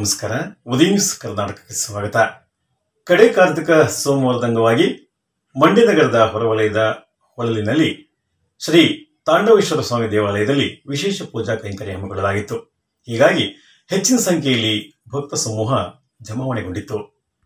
ನಮಸ್ಕಾರ. ಉದಯ ನ್ಯೂಸ್ ಕರ್ನಾಟಕಕ್ಕೆ ಸ್ವಾಗತ. ಕಡೆ ಕಾರ್ತಿಕ ಸೋಮವಾರದ ಅಂಗವಾಗಿ ಮಂಡ್ಯ ನಗರದ ಹೊರವಲಯದ ಹೊಳಲಿನಲ್ಲಿ ಶ್ರೀ ತಾಂಡವೇಶ್ವರ ಸ್ವಾಮಿ ದೇವಾಲಯದಲ್ಲಿ ವಿಶೇಷ ಪೂಜಾ ಕೈಂಕರ್ಯ ಹಮ್ಮಿಕೊಳ್ಳಲಾಗಿತ್ತು. ಹೀಗಾಗಿ ಹೆಚ್ಚಿನ ಸಂಖ್ಯೆಯಲ್ಲಿ ಭಕ್ತ ಸಮೂಹ ಜಮಾವಣೆಗೊಂಡಿತ್ತು.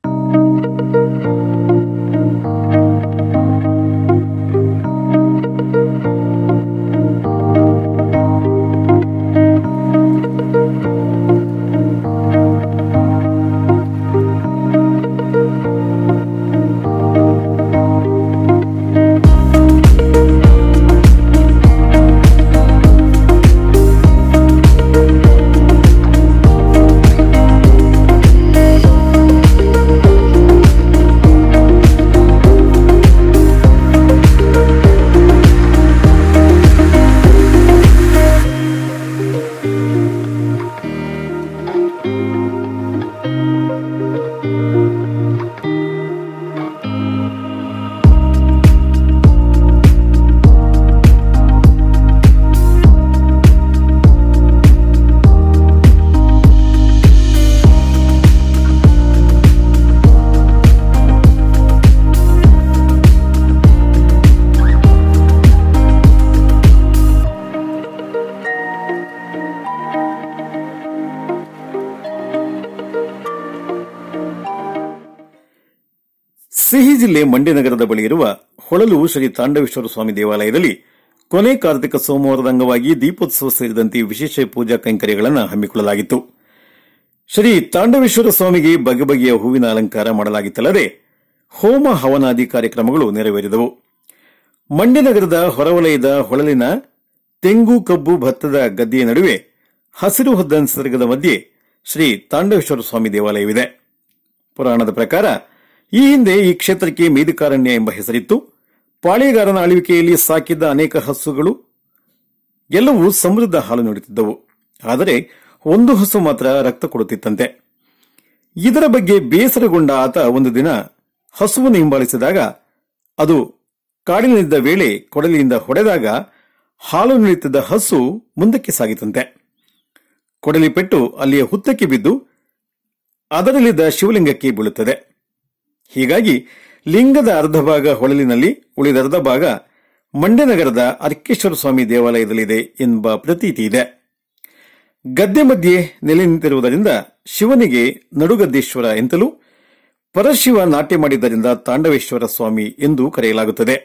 ಸಿಹಿ ಜಿಲ್ಲೆ ಮಂಡ್ಯ ನಗರದ ಬಳಿ ಇರುವ ಹೊಳಲು ಶ್ರೀ ತಾಂಡವೇಶ್ವರ ಸ್ವಾಮಿ ದೇವಾಲಯದಲ್ಲಿ ಕೊನೆ ಕಾರ್ತಿಕ ಸೋಮವಾರದ ಅಂಗವಾಗಿ ದೀಪೋತ್ಸವ ಸೇರಿದಂತೆ ವಿಶೇಷ ಪೂಜಾ ಕೈಂಕರ್ಯಗಳನ್ನು ಹಮ್ಮಿಕೊಳ್ಳಲಾಗಿತ್ತು. ಶ್ರೀ ತಾಂಡವೇಶ್ವರ ಸ್ವಾಮಿಗೆ ಬಗೆ ಬಗೆಯ ಹೂವಿನ ಅಲಂಕಾರ ಮಾಡಲಾಗಿತ್ತಲ್ಲದೆ ಹೋಮ ಹವನಾದಿ ಕಾರ್ಯಕ್ರಮಗಳು ನೆರವೇರಿದವು. ಮಂಡ್ಯ ನಗರದ ಹೊರವಲಯದ ಹೊಳಲಿನ ತೆಂಗು ಕಬ್ಬು ಭತ್ತದ ಗದ್ದೆಯ ನಡುವೆ ಹಸಿರು ಹೊದ್ದ ನಿಸರ್ಗದ ಮಧ್ಯೆ ಶ್ರೀ ತಾಂಡವೇಶ್ವರ ಸ್ವಾಮಿ ದೇವಾಲಯವಿದೆ. ಪುರಾಣದ ಪ್ರಕಾರ ಈ ಹಿಂದೆ ಈ ಕ್ಷೇತ್ರಕ್ಕೆ ಮೇದಿಕಾರಣ್ಯ ಎಂಬ ಹೆಸರಿತ್ತು. ಪಾಳೇಗಾರನ ಆಳ್ವಿಕೆಯಲ್ಲಿ ಸಾಕಿದ್ದ ಅನೇಕ ಹಸುಗಳು ಎಲ್ಲವೂ ಸಮೃದ್ಧ ಹಾಲು ನೀಡುತ್ತಿದ್ದವು. ಆದರೆ ಒಂದು ಹಸು ಮಾತ್ರ ರಕ್ತ ಕೊಡುತ್ತಿತ್ತಂತೆ. ಇದರ ಬಗ್ಗೆ ಬೇಸರಗೊಂಡ ಆತ ಒಂದು ದಿನ ಹಸುವನ್ನು ಹಿಂಬಾಲಿಸಿದಾಗ ಅದು ಕಾಡಿನಲ್ಲಿದ್ದ ವೇಳೆ ಕೊಡಲಿಯಿಂದ ಹೊಡೆದಾಗ ಹಾಲು ನೀಡುತ್ತಿದ್ದ ಹಸು ಮುಂದಕ್ಕೆ ಸಾಗಿತಂತೆ. ಕೊಡಲಿ ಪೆಟ್ಟು ಅಲ್ಲಿಯ ಹುತ್ತಕ್ಕೆ ಬಿದ್ದು ಅದರಲ್ಲಿದ್ದ ಶಿವಲಿಂಗಕ್ಕೆ ಬೀಳುತ್ತದೆ. ಹೀಗಾಗಿ ಲಿಂಗದ ಅರ್ಧ ಭಾಗ ಹೊಳಲಿನಲ್ಲಿ, ಉಳಿದ ಅರ್ಧ ಭಾಗ ಮಂಡ್ಯ ನಗರದ ಅರ್ಕೇಶ್ವರ ಸ್ವಾಮಿ ದೇವಾಲಯದಲ್ಲಿದೆ ಎಂಬ ಪ್ರತೀತಿ ಇದೆ. ಗದ್ದೆ ಮಧ್ಯೆ ನೆಲೆ ನಿಂತಿರುವುದರಿಂದ ಶಿವನಿಗೆ ನಡುಗದ್ದೇಶ್ವರ ಎಂತಲೂ, ಪರಶಿವ ನಾಟ್ಯ ಮಾಡಿದ್ದರಿಂದ ತಾಂಡವೇಶ್ವರ ಸ್ವಾಮಿ ಎಂದು ಕರೆಯಲಾಗುತ್ತದೆ.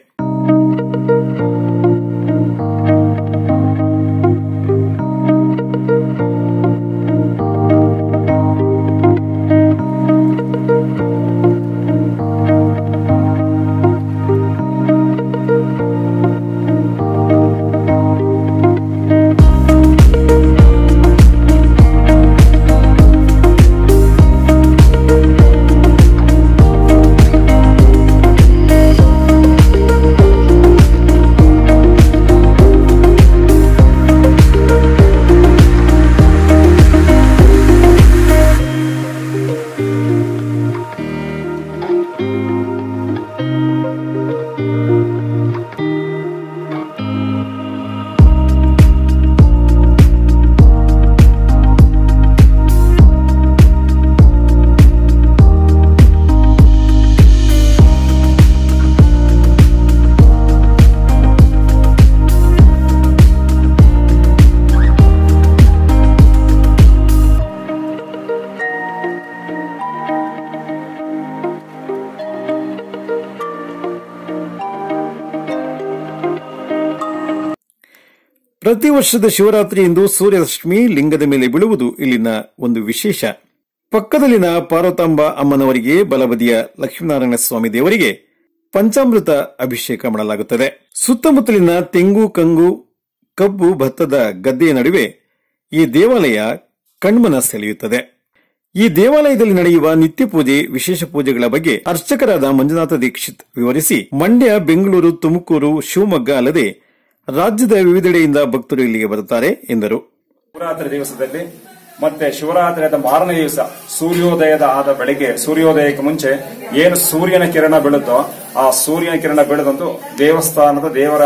ಪ್ರತಿ ವರ್ಷದ ಶಿವರಾತ್ರಿಯಂದು ಸೂರ್ಯರಶ್ಮಿ ಲಿಂಗದ ಮೇಲೆ ಬೀಳುವುದು ಇಲ್ಲಿನ ಒಂದು ವಿಶೇಷ. ಪಕ್ಕದಲ್ಲಿನ ಪಾರ್ವತಾಂಬ ಅಮ್ಮನವರಿಗೆ, ಬಲಬದಿಯ ಲಕ್ಷ್ಮೀನಾರಾಯಣ ಸ್ವಾಮಿ ದೇವರಿಗೆ ಪಂಚಾಮೃತ ಅಭಿಷೇಕ ಮಾಡಲಾಗುತ್ತದೆ. ಸುತ್ತಮುತ್ತಲಿನ ತೆಂಗು ಕಂಗು ಕಬ್ಬು ಭತ್ತದ ಗದ್ದೆಯ ನಡುವೆ ಈ ದೇವಾಲಯ ಕಣ್ಮನ ಸೆಳೆಯುತ್ತದೆ. ಈ ದೇವಾಲಯದಲ್ಲಿ ನಡೆಯುವ ನಿತ್ಯ ಪೂಜೆ, ವಿಶೇಷ ಪೂಜೆಗಳ ಬಗ್ಗೆ ಅರ್ಚಕರಾದ ಮಂಜುನಾಥ ದೀಕ್ಷಿತ್ ವಿವರಿಸಿ, ಮಂಡ್ಯ, ಬೆಂಗಳೂರು, ತುಮಕೂರು, ಶಿವಮೊಗ್ಗ ಅಲ್ಲದೆ ರಾಜ್ಯದ ವಿವಿಧೆಡೆಯಿಂದ ಭಕ್ತರು ಇಲ್ಲಿಗೆ ಬರುತ್ತಾರೆ ಎಂದರು. ಶಿವರಾತ್ರಿ ದಿವಸದಲ್ಲಿ ಮತ್ತೆ ಶಿವರಾತ್ರಿಯ ಮಾರನೇ ದಿವಸ ಸೂರ್ಯೋದಯದ ಆದ ಬೆಳಗ್ಗೆ, ಸೂರ್ಯೋದಯಕ್ಕೆ ಮುಂಚೆ ಏನು ಸೂರ್ಯನ ಕಿರಣ ಬೀಳುತ್ತೋ ಆ ಸೂರ್ಯನ ಕಿರಣ ಬೀಳದಂತೂ ದೇವಸ್ಥಾನದ ದೇವರ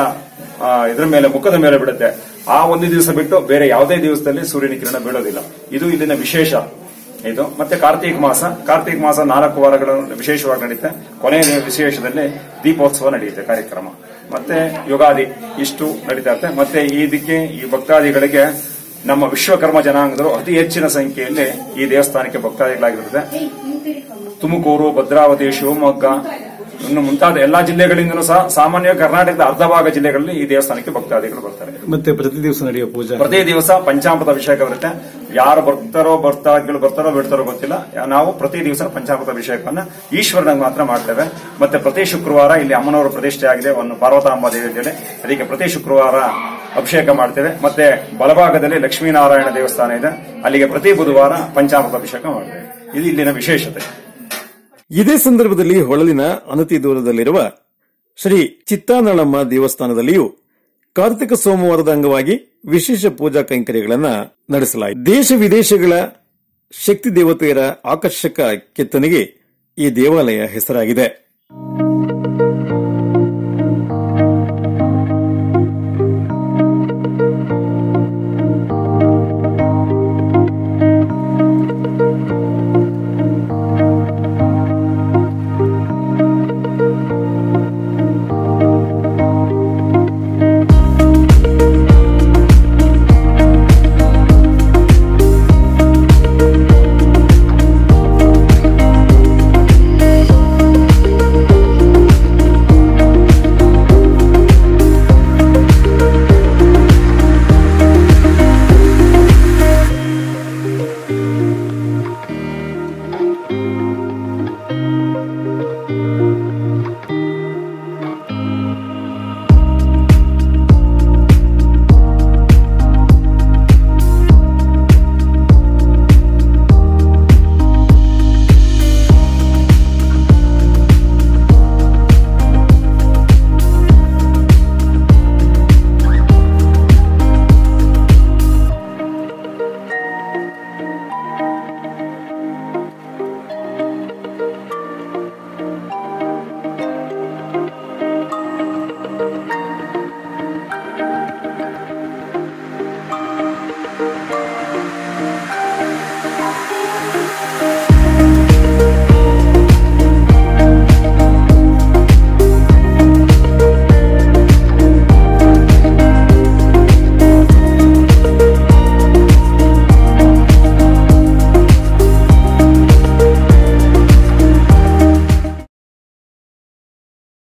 ಇದರ ಮೇಲೆ, ಮುಖದ ಮೇಲೆ ಬಿಡುತ್ತೆ. ಆ ಒಂದು ದಿವಸ ಬಿಟ್ಟು ಬೇರೆ ಯಾವುದೇ ದಿವಸದಲ್ಲಿ ಸೂರ್ಯನ ಕಿರಣ ಬೀಳೋದಿಲ್ಲ. ಇದು ಇಲ್ಲಿನ ವಿಶೇಷ. ಇದು ಮತ್ತೆ ಕಾರ್ತೀಕ ಮಾಸ 4 ವಾರಗಳು ವಿಶೇಷವಾಗಿ ನಡೆಯುತ್ತೆ. ಕೊನೆಯ ವಿಶೇಷದಲ್ಲಿ ದೀಪೋತ್ಸವ ನಡೆಯುತ್ತೆ ಕಾರ್ಯಕ್ರಮ. ಮತ್ತೆ ಯುಗಾದಿ ಇಷ್ಟು ನಡೀತಾ ಇರುತ್ತೆ. ಮತ್ತೆ ಈ ಭಕ್ತಾದಿಗಳಿಗೆ ನಮ್ಮ ವಿಶ್ವಕರ್ಮ ಜನಾಂಗದವರು ಅತಿ ಹೆಚ್ಚಿನ ಸಂಖ್ಯೆಯಲ್ಲಿ ಈ ದೇವಸ್ಥಾನಕ್ಕೆ ಭಕ್ತಾದಿಗಳಾಗಿರುತ್ತೆ. ತುಮಕೂರು, ಭದ್ರಾವತಿ, ಶಿವಮೊಗ್ಗ ಇನ್ನು ಮುಂತಾದ ಎಲ್ಲಾ ಜಿಲ್ಲೆಗಳಿಂದಲೂ ಸಹ ಸಾಮಾನ್ಯ ಕರ್ನಾಟಕದ ಅರ್ಧ ಭಾಗ ಜಿಲ್ಲೆಗಳಲ್ಲಿ ಈ ದೇವಸ್ಥಾನಕ್ಕೆ ಭಕ್ತಾದಿಗಳು ಬರ್ತಾರೆ. ಮತ್ತೆ ಪ್ರತಿ ದಿವಸ ನಡೆಯುವ ಪೂಜೆ, ಪ್ರತಿ ದಿವಸ ಪಂಚಾಮೃತ ಅಭಿಷೇಕ ಬರುತ್ತೆ. ಯಾರು ಭಕ್ತಾದಿಗಳು ಬರ್ತಾರೋ ಬಿಡ್ತಾರೋ ಗೊತ್ತಿಲ್ಲ. ನಾವು ಪ್ರತಿ ದಿವಸ ಪಂಚಾಮೃತ ಅಭಿಷೇಕವನ್ನ ಈಶ್ವರನಿಗೆ ಮಾತ್ರ ಮಾಡ್ತೇವೆ. ಮತ್ತೆ ಪ್ರತಿ ಶುಕ್ರವಾರ ಇಲ್ಲಿ ಅಮ್ಮನವರ ಪ್ರತಿಷ್ಠೆ ಆಗಿದೆ, ಒಂದು ಪಾರ್ವತಾಂಬ ದೇವಿಯಲ್ಲಿ, ಅದಕ್ಕೆ ಪ್ರತಿ ಶುಕ್ರವಾರ ಅಭಿಷೇಕ ಮಾಡ್ತೇವೆ. ಮತ್ತೆ ಬಲಭಾಗದಲ್ಲಿ ಲಕ್ಷ್ಮೀನಾರಾಯಣ ದೇವಸ್ಥಾನ ಇದೆ, ಅಲ್ಲಿಗೆ ಪ್ರತಿ ಬುಧವಾರ ಪಂಚಾಮೃತ ಅಭಿಷೇಕ ಮಾಡ್ತೇವೆ. ಇದು ಇಲ್ಲಿನ ವಿಶೇಷತೆ. ಇದೇ ಸಂದರ್ಭದಲ್ಲಿ ಹೊಳಲಿನ ಅನತಿ ದೂರದಲ್ಲಿರುವ ಶ್ರೀ ಚಿತ್ತಾನಳಮ್ಮ ದೇವಸ್ಥಾನದಲ್ಲಿಯೂ ಕಾರ್ತಿಕ ಸೋಮವಾರದ ಅಂಗವಾಗಿ ವಿಶೇಷ ಪೂಜಾ ಕೈಂಕರ್ಯಗಳನ್ನು ನಡೆಸಲಾಯಿತು. ದೇಶ ವಿದೇಶಗಳ ಶಕ್ತಿ ದೇವತೆಯರ ಆಕರ್ಷಕ ಕೆತ್ತನೆಗೆ ಈ ದೇವಾಲಯ ಹೆಸರಾಗಿದೆ.